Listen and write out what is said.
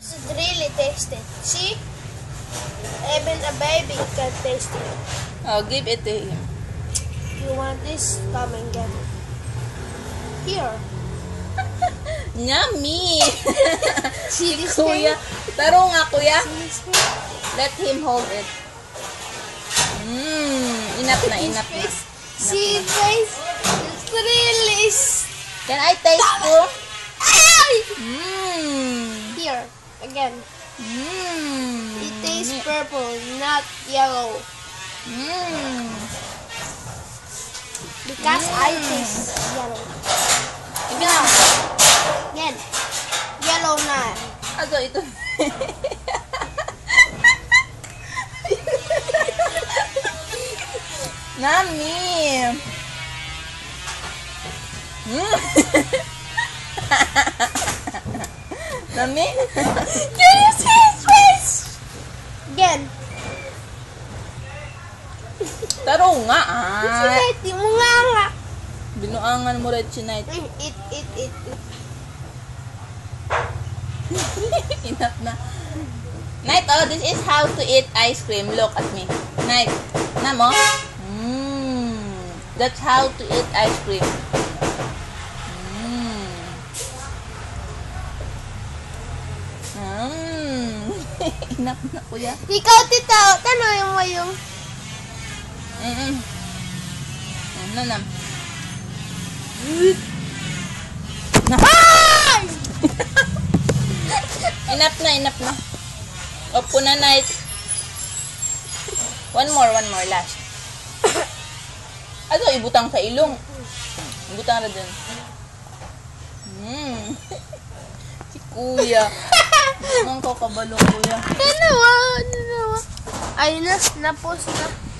It's really tasty. See? Even a baby can taste it. Oh, give it to him. You want this? Come and get it. Here. Yummy! See this Kuya. thing? Taro nga, kuya. See this thing? Let him hold it. Enough na, enough na. See it face? It's really... Can I taste too? Ay! Mmm. Here. Again. Mmm. It tastes purple, not yellow. Mmm. Because I taste yellow. Again. Again. Yellow na. Also, ito. Nami. Nami? Can you see his face? Again. Taro nga Sineti mo nga. Binuangan mo red tonight. Eat. Enough na. Night, oh, this is how to eat ice cream. Look at me. Night. Na mo? That's how to eat ice cream. Enough na, kuya. Ikaw, tita. Tanong mo yung... Nanam. Ay! Enough na. Opo na, Night. One more, last. Ano, ibutang sa ilong. Ibutang na dun. Si kuya. Ang kakabalo, kuya. Dalawa. Ayun na, na-post na.